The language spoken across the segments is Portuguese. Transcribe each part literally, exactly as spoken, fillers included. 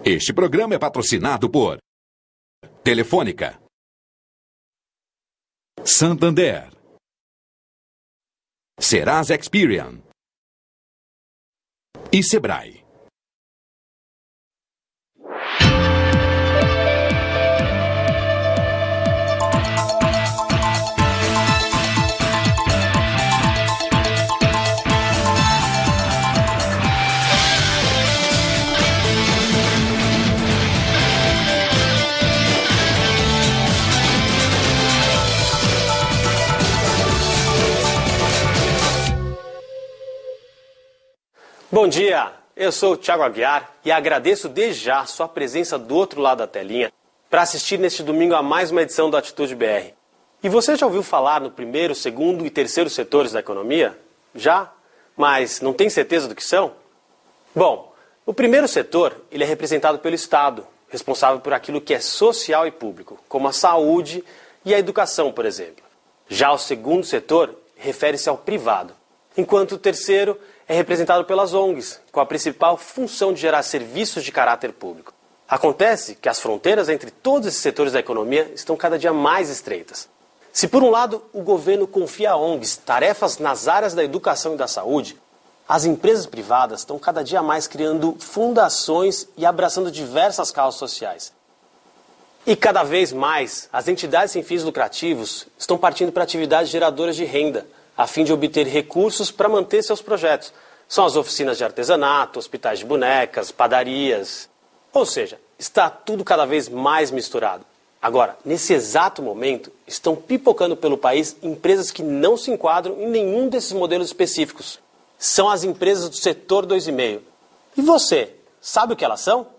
Este programa é patrocinado por Telefônica, Santander, Serasa Experian e Sebrae. Bom dia, eu sou o Thiago Aguiar e agradeço desde já sua presença do outro lado da telinha para assistir neste domingo a mais uma edição do Atitude B R. E você já ouviu falar no primeiro, segundo e terceiro setores da economia? Já? Mas não tem certeza do que são? Bom, o primeiro setor ele é representado pelo Estado, responsável por aquilo que é social e público, como a saúde e a educação, por exemplo. Já o segundo setor refere-se ao privado, enquanto o terceiro é representado pelas O N Gs, com a principal função de gerar serviços de caráter público. Acontece que as fronteiras entre todos esses setores da economia estão cada dia mais estreitas. Se por um lado o governo confia a O N Gs tarefas nas áreas da educação e da saúde, as empresas privadas estão cada dia mais criando fundações e abraçando diversas causas sociais. E cada vez mais, as entidades sem fins lucrativos estão partindo para atividades geradoras de renda, a fim de obter recursos para manter seus projetos. São as oficinas de artesanato, hospitais de bonecas, padarias. Ou seja, está tudo cada vez mais misturado. Agora, nesse exato momento, estão pipocando pelo país empresas que não se enquadram em nenhum desses modelos específicos. São as empresas do setor dois e meio. E você, sabe o que elas são?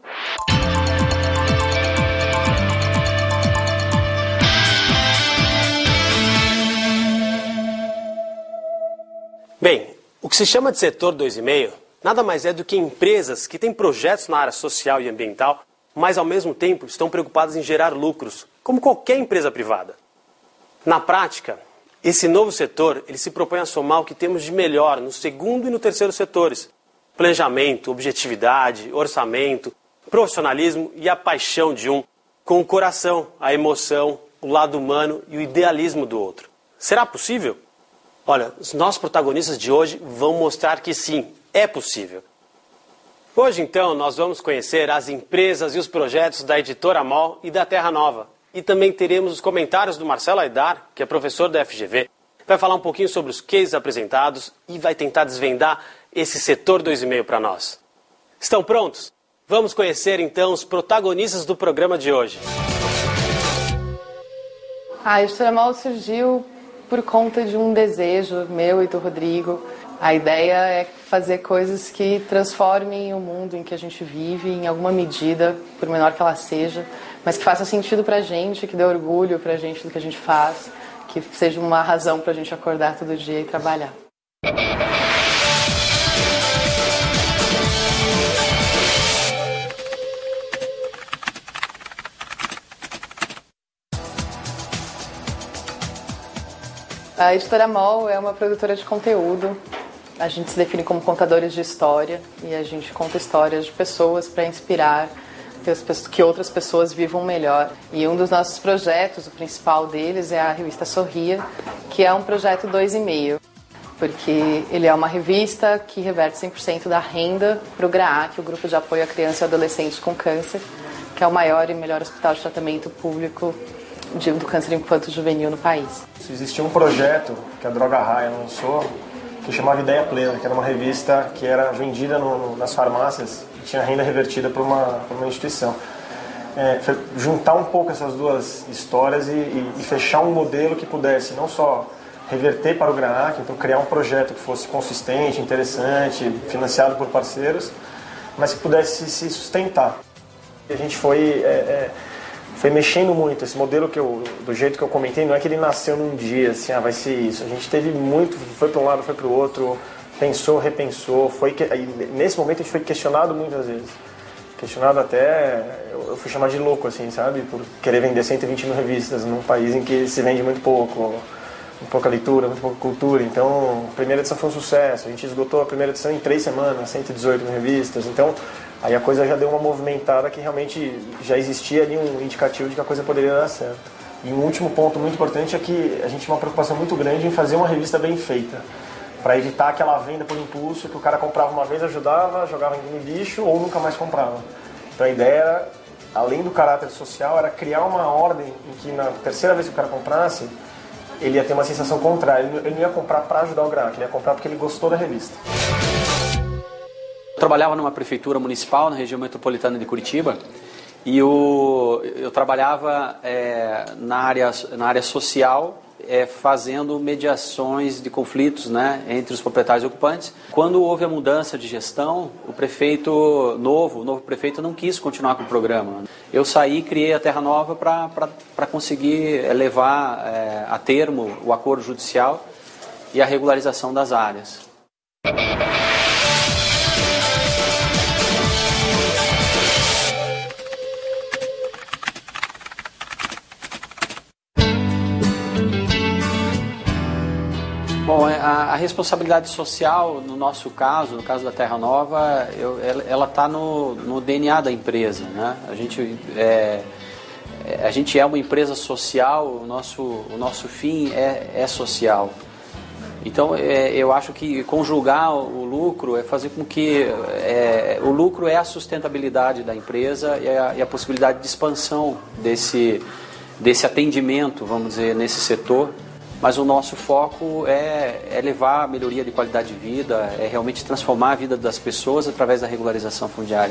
Bem, o que se chama de setor dois e meio nada mais é do que empresas que têm projetos na área social e ambiental, mas ao mesmo tempo estão preocupadas em gerar lucros, como qualquer empresa privada. Na prática, esse novo setor ele se propõe a somar o que temos de melhor no segundo e no terceiro setores: planejamento, objetividade, orçamento, profissionalismo e a paixão de um, com o coração, a emoção, o lado humano e o idealismo do outro. Será possível? Olha, os nossos protagonistas de hoje vão mostrar que sim, é possível. Hoje, então, nós vamos conhecer as empresas e os projetos da Editora Mol e da Terra Nova. E também teremos os comentários do Marcelo Aidar, que é professor da F G V. Vai falar um pouquinho sobre os cases apresentados e vai tentar desvendar esse setor dois e meio para nós. Estão prontos? Vamos conhecer, então, os protagonistas do programa de hoje. A Editora Mol surgiu por conta de um desejo meu e do Rodrigo. A ideia é fazer coisas que transformem o mundo em que a gente vive, em alguma medida, por menor que ela seja, mas que faça sentido pra gente, que dê orgulho pra gente do que a gente faz, que seja uma razão pra gente acordar todo dia e trabalhar. A Editora Mol é uma produtora de conteúdo. A gente se define como contadores de história e a gente conta histórias de pessoas para inspirar que outras pessoas vivam melhor. E um dos nossos projetos, o principal deles, é a revista Sorria, que é um projeto dois e meio, porque ele é uma revista que reverte cem por cento da renda para o GRAAC, o Grupo de Apoio a Crianças e Adolescentes com Câncer, que é o maior e melhor hospital de tratamento público de, do câncer infanto-juvenil no país. Existia um projeto que a Droga Raia lançou, que chamava Ideia Plena, que era uma revista que era vendida no, no, nas farmácias e tinha renda revertida para uma, uma instituição. É, juntar um pouco essas duas histórias e, e, e fechar um modelo que pudesse não só reverter para o GRAAC, então criar um projeto que fosse consistente, interessante, financiado por parceiros, mas que pudesse se sustentar. A gente foi... É, é, Foi mexendo muito. Esse modelo que eu, do jeito que eu comentei, não é que ele nasceu num dia, assim, ah, vai ser isso. A gente teve muito, foi para um lado, foi para o outro, pensou, repensou. Foi que, aí, nesse momento a gente foi questionado muitas vezes. Questionado até, eu fui chamado de louco, assim, sabe? Por querer vender cento e vinte mil revistas num país em que se vende muito pouco. muito pouca leitura, muito pouca cultura. Então, a primeira edição foi um sucesso. A gente esgotou a primeira edição em três semanas, cento e dezoito mil revistas. Então, aí a coisa já deu uma movimentada que realmente já existia ali um indicativo de que a coisa poderia dar certo. E um último ponto muito importante é que a gente tinha uma preocupação muito grande em fazer uma revista bem feita, para evitar aquela venda por impulso, que o cara comprava uma vez, ajudava, jogava no lixo ou nunca mais comprava. Então a ideia era, além do caráter social, era criar uma ordem em que na terceira vez que o cara comprasse, ele ia ter uma sensação contrária. Ele não ia comprar para ajudar o Graak, ele ia comprar porque ele gostou da revista. Eu trabalhava numa prefeitura municipal na região metropolitana de Curitiba e o, eu trabalhava é, na, área, na área social, é, fazendo mediações de conflitos, né, entre os proprietários e ocupantes. Quando houve a mudança de gestão, o prefeito novo, o novo prefeito não quis continuar com o programa. Eu saí e criei a Terra Nova para conseguir levar é, a termo o acordo judicial e a regularização das áreas. Bom, a, a responsabilidade social, no nosso caso, no caso da Terra Nova, eu, ela está no, no D N A da empresa, né? A gente é, a gente é uma empresa social, o nosso, o nosso fim é, é social. Então, é, eu acho que conjugar o lucro é fazer com que... É, o lucro é a sustentabilidade da empresa e a, e a possibilidade de expansão desse, desse atendimento, vamos dizer, nesse setor. Mas o nosso foco é, é levar a melhoria de qualidade de vida, é realmente transformar a vida das pessoas através da regularização fundiária.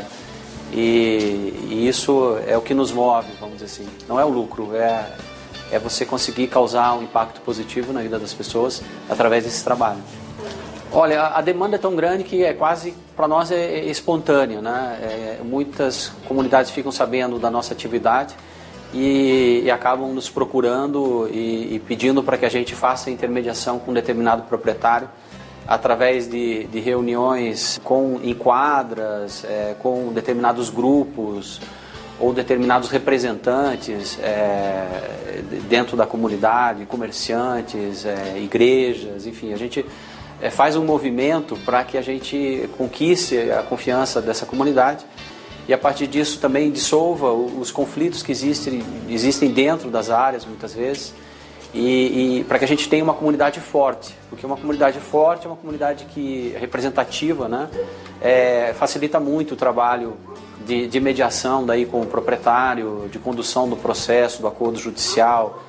E, e isso é o que nos move, vamos dizer assim. Não é o lucro, é, é você conseguir causar um impacto positivo na vida das pessoas através desse trabalho. Olha, a, a demanda é tão grande que é quase, para nós, é, é espontâneo, né? É, muitas comunidades ficam sabendo da nossa atividade E, e acabam nos procurando e, e pedindo para que a gente faça intermediação com um determinado proprietário através de, de reuniões com, em quadras, é, com determinados grupos ou determinados representantes é, dentro da comunidade, comerciantes, é, igrejas, enfim, a gente é, faz um movimento para que a gente conquiste a confiança dessa comunidade e a partir disso também dissolva os conflitos que existem, existem dentro das áreas muitas vezes e, e para que a gente tenha uma comunidade forte, porque uma comunidade forte é uma comunidade que é representativa, né? É, facilita muito o trabalho de, de mediação daí com o proprietário, de condução do processo, do acordo judicial,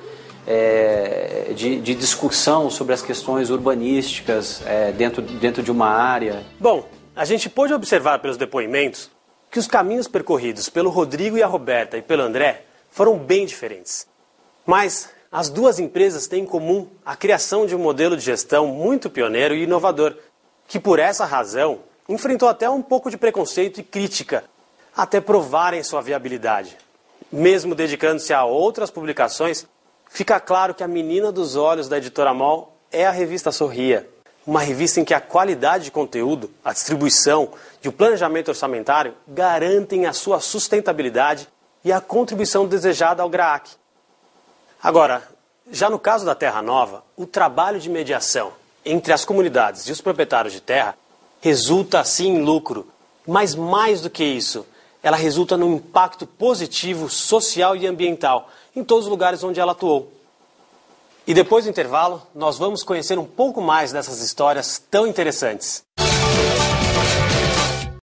é, de, de discussão sobre as questões urbanísticas é, dentro, dentro de uma área. Bom, a gente pôde observar pelos depoimentos que os caminhos percorridos pelo Rodrigo e a Roberta e pelo André foram bem diferentes. Mas as duas empresas têm em comum a criação de um modelo de gestão muito pioneiro e inovador, que por essa razão enfrentou até um pouco de preconceito e crítica, até provarem sua viabilidade. Mesmo dedicando-se a outras publicações, fica claro que a menina dos olhos da Editora Mol é a revista Sorria. Uma revista em que a qualidade de conteúdo, a distribuição e o planejamento orçamentário garantem a sua sustentabilidade e a contribuição desejada ao Graak. Agora, já no caso da Terra Nova, o trabalho de mediação entre as comunidades e os proprietários de terra resulta sim em lucro, mas mais do que isso, ela resulta num impacto positivo social e ambiental em todos os lugares onde ela atuou. E depois do intervalo, nós vamos conhecer um pouco mais dessas histórias tão interessantes.